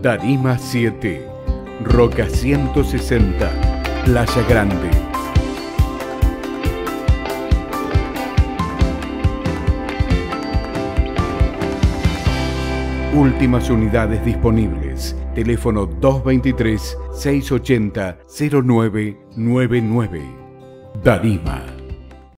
Darima 7, Roca 160, Playa Grande. Últimas unidades disponibles. Teléfono 223-680-0999. Darima.